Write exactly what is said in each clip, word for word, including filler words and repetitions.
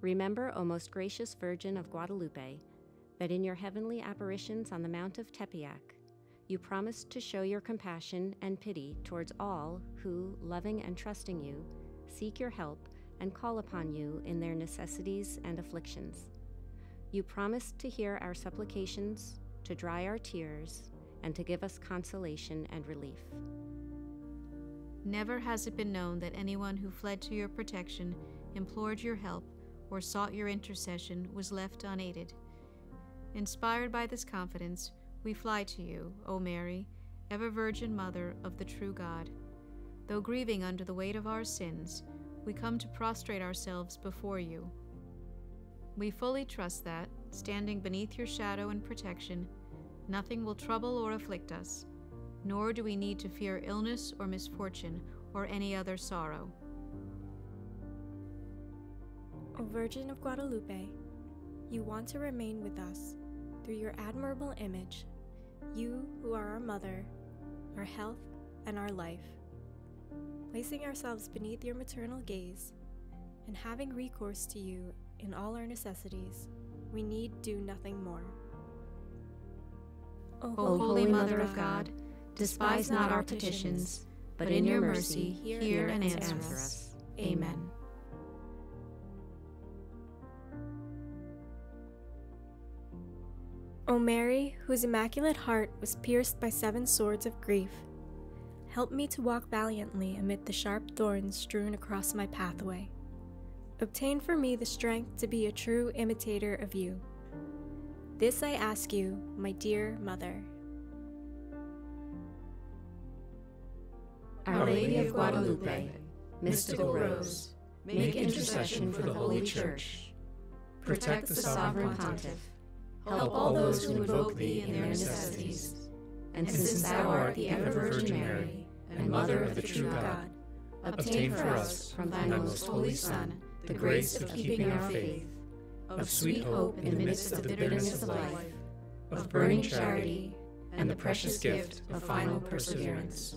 Remember, O most gracious Virgin of Guadalupe, that in your heavenly apparitions on the Mount of Tepeyac, you promised to show your compassion and pity towards all who, loving and trusting you, seek your help and call upon you in their necessities and afflictions. You promised to hear our supplications, to dry our tears, and to give us consolation and relief. Never has it been known that anyone who fled to your protection, implored your help, or sought your intercession was left unaided. Inspired by this confidence, we fly to you, O Mary, ever Virgin Mother of the true God. Though grieving under the weight of our sins, we come to prostrate ourselves before you. We fully trust that, standing beneath your shadow and protection, nothing will trouble or afflict us, nor do we need to fear illness or misfortune or any other sorrow. O Virgin of Guadalupe, you want to remain with us through your admirable image, you who are our mother, our health, and our life. Placing ourselves beneath your maternal gaze and having recourse to you in all our necessities, we need do nothing more. O Holy Mother of God, despise not our petitions, but in your mercy hear and answer us. Amen. O Mary, whose immaculate heart was pierced by seven swords of grief, help me to walk valiantly amid the sharp thorns strewn across my pathway. Obtain for me the strength to be a true imitator of you. This I ask you, my dear Mother. Our Lady of Guadalupe, mystical rose, make intercession for the Holy Church. Protect the Sovereign Pontiff. Help all those who invoke thee in their necessities. And since thou art the ever-Virgin Mary, and Mother of the true God, obtain for us from thy most holy Son the grace of keeping our faith, of sweet hope in the midst of the bitterness of life, of burning charity, and the precious gift of final perseverance.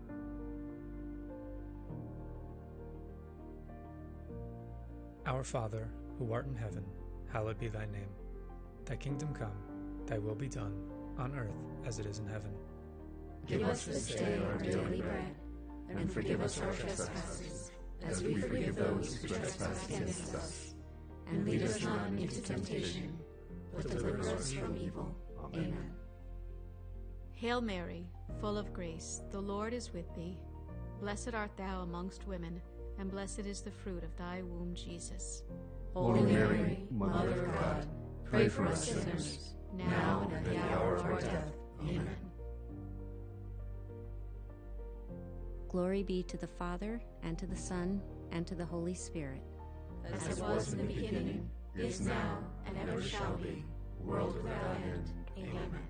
Our Father, who art in heaven, hallowed be thy name. Thy kingdom come, thy will be done, on earth as it is in heaven. Give us this day our daily bread, and forgive us our trespasses, as we forgive those who trespass against us. And lead us not into temptation, but deliver us from evil. Amen. Hail Mary, full of grace, the Lord is with thee. Blessed art thou amongst women, and blessed is the fruit of thy womb, Jesus. Holy Mary, Mother of God, pray for us sinners, now and at the hour of our death. Amen. Glory be to the Father, and to the Son, and to the Holy Spirit. As it was in the beginning, is now, and ever shall be, world without end. Amen.